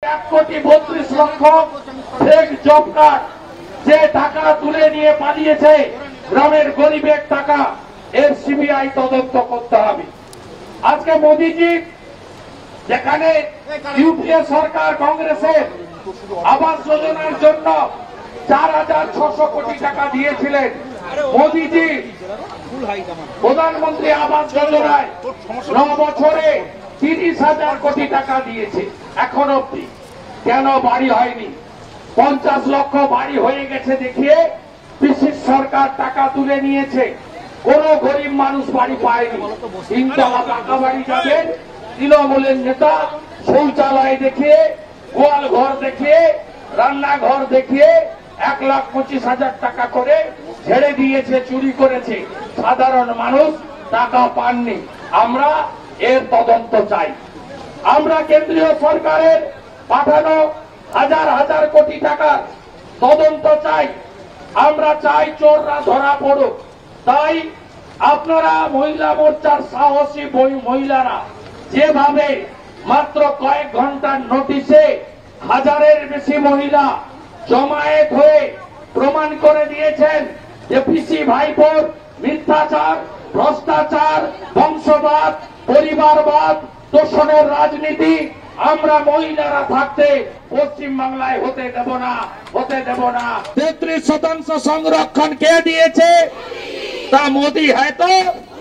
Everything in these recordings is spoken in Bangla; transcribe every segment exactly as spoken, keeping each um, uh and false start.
এক কোটি বত্রিশ লক্ষ ফেক জব কার্ড যে টাকা তুলে নিয়ে পালিয়েছে গ্রামের গরিবের টাকা, এর সিবিআই তদন্ত করতে হবে। আজকে মোদীজি যেখানে ইউপিএ সরকার কংগ্রেসের আবাস যোজনার জন্য চার হাজার ছশো কোটি টাকা দিয়েছিলেন, মোদীজি প্রধানমন্ত্রী আবাস যোজনায় ন বছরে তিরিশ হাজার কোটি টাকা দিয়েছে। এখন অব্দি কেন বাড়ি হয়নি? পঞ্চাশ লক্ষ বাড়ি হয়ে গেছে দেখিয়ে পিসির সরকার টাকা তুলে নিয়েছে, কোন গরিব মানুষ বাড়ি পায়নি। তিনতলা পাকা বাড়ি যাবেন, তৃণমূলের নেতা শৌচালয় দেখিয়ে, গোয়াল ঘর দেখিয়ে, রান্নাঘর দেখিয়ে এক লাখ পঁচিশ হাজার টাকা করে ছেড়ে দিয়েছে, চুরি করেছে। সাধারণ মানুষ টাকা পাননি। আমরা এর তদন্ত চাই। আমরা কেন্দ্রীয় সরকারের পাঠানো হাজার হাজার কোটি টাকার তদন্ত চাই। আমরা চাই চোররা ধরা পড়ুক। তাই আপনারা মহিলা মোর্চার সাহসী মহিলারা যেভাবে মাত্র কয়েক ঘন্টার নোটিশে হাজারের বেশি মহিলা জমায়েত হয়ে প্রমাণ করে দিয়েছেন যে পিসি ভাইপোর মিথ্যাচার, ভ্রষ্টাচার, বংশবাদ, পরিবারবাদ, তোষণের রাজনীতি আমরা মহিলারা থাকতে পশ্চিম বাংলায় হতে দেব না, হতে দেব না। তেত্রিশ শতাংশ সংরক্ষণ কে দিয়েছে? তা मोदी है तो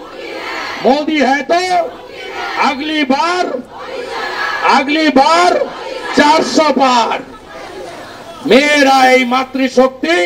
मोदी है तो अगली बार अगली बार चार सौ पार। मेरा এই মাতৃশক্তি,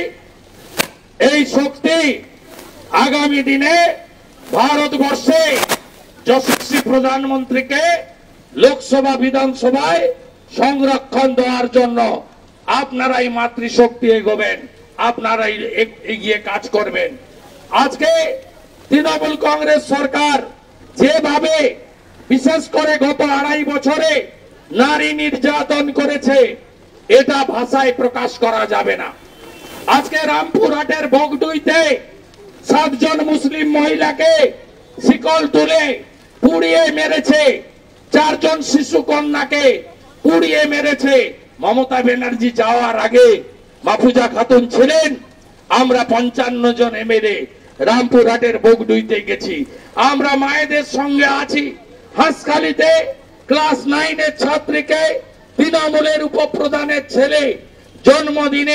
এই শক্তি আগামী দিনে ভারতবর্ষে যশস্বী প্রধানমন্ত্রীকে লোকসভা বিধানসভায় সংরক্ষণ দেওয়ার জন্য আপনারাই মাতৃশক্তি এগোবেন, আপনারাই এগিয়ে কাজ করবেন। আজকে তৃণমূল কংগ্রেস সরকার যেভাবে বিশেষ করে গত আড়াই বছরে নারী নির্যাতন করেছে, এটা ভাষায় প্রকাশ করা যাবে না। আজকে রামপুরহাটের বগডুইতে সাতজন মুসলিম মহিলাকে শিকল তুলে পুড়িয়ে মেরেছে, চারজন শিশু কন্যাকে পুড়িয়ে মেরেছে। মমতা ব্যানার্জি যাওয়ার আগে মাফুজা খাতুন ছিলেন, আমরা পঞ্চান্ন জন এমএলএ রামপুরহাটের বগডুইতে গেছি। আমরা মায়েদের সঙ্গে আছি। হাঁসখালিতে ক্লাস নাইনের ছাত্রীকে তৃণমূলের উপপ্রধানের ছেলে জন্মদিনে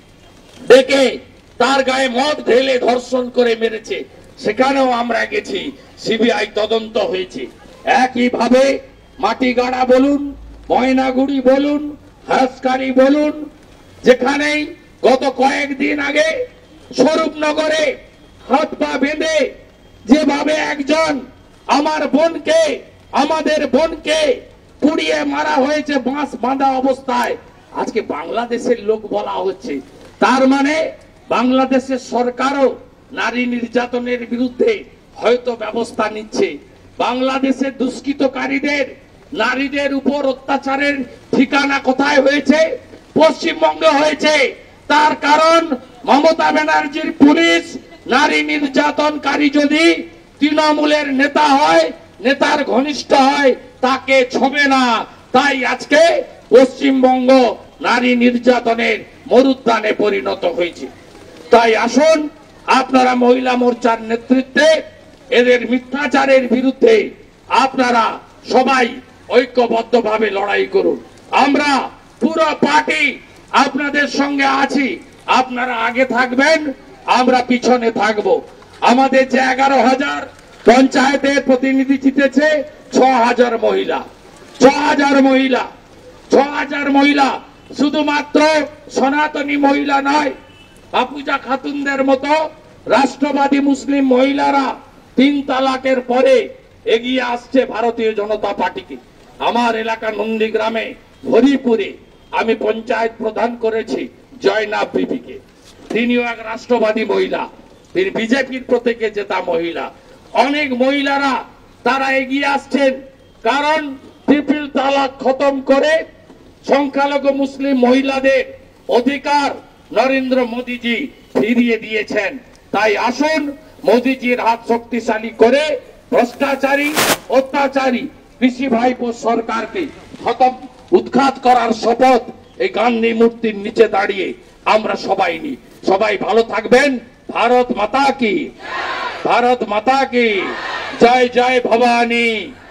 ডেকে তার গায়ে মদ ঢেলে ধর্ষণ করে মেরেছে, সেখানেও আমরা গেছি, সিবিআই তদন্ত হয়েছে। একইভাবে মাটিগাড়া বলুন, ময়নাগুড়ি বলুন, হাঁসখালি বলুন, যেখানেই গত কয়েকদিন আগে স্বরূপনগরে হাত পা বেঁধে যেভাবে একজন আমার বোনকে, আমাদের বোনকে পুড়িয়ে মারা হয়েছে বাঁশ বাঁধা অবস্থায়, আজকে বাংলাদেশের লোক বলা হচ্ছে। তার মানে বাংলাদেশের সরকারও নারী নির্যাতনের বিরুদ্ধে হয়তো ব্যবস্থা নিচ্ছে। বাংলাদেশের দুষ্কৃতকারীদের নারীদের উপর অত্যাচারের ঠিকানা কোথায় হয়েছে? পশ্চিমবঙ্গে হয়েছে। তার কারণ মমতা ব্যানার্জির পুলিশ নারী নির্যাতনকারী যদি তৃণমূলের নেতা হয়, নেতার ঘনিষ্ঠ হয়, তাকে ছোঁবে না। তাই আজকে পশ্চিমবঙ্গ নারী নির্যাতনের মরুদ্যানে পরিণত হয়েছে। তাই আসুন আপনারা মহিলা মোর্চার নেতৃত্বে এদের মিথ্যাচারের বিরুদ্ধে আপনারা সবাই ঐক্যবদ্ধভাবে লড়াই করুন। আমরা পুরো পার্টি আপনাদের সঙ্গে আছি। আপনারা আগে থাকবেন, আমরা পিছনে থাকব। আমাদের যে এগারো হাজার পঞ্চায়েতের প্রতিনিধি জিতেছে, ছ হাজার মহিলা, ছ হাজার মহিলা, ছ হাজার মহিলা শুধুমাত্র সনাতনী মহিলা নয়, মাফুজা খাতুনদের মতো রাষ্ট্রবাদী মুসলিম মহিলারা তিন তালাকের পরে এগিয়ে আসছে ভারতীয় জনতা পার্টিকে। আমার এলাকা নন্দীগ্রামে হরিপুরে আমি পঞ্চায়েত প্রধান করেছি জয়নাব বিবিকে। তিনিও এক রাষ্ট্রবাদী মহিলা, তিনি বিজেপির প্রতীকে জেতা মহিলা। অনেক মহিলারা তারা এগিয়ে আসছেন, কারণ ট্রিপল তালাক খতম করে সংখ্যালঘু মুসলিম মহিলাদের অধিকার নরেন্দ্র মোদীজি ফিরিয়ে দিয়েছেন। তাই আসুন মোদীজির হাত শক্তিশালী করে ভ্রষ্টাচারী, অত্যাচারী পিসি ভাইপো সরকারকে খতম উৎখাত করার শপথ এই গান্ধী মূর্তির নিচে দাঁড়িয়ে আমরা সবাই নিই। সবাই ভালো থাকবেন। ভারত মাতা কি, ভারত মাতা কি জয়, জয় ভবানী।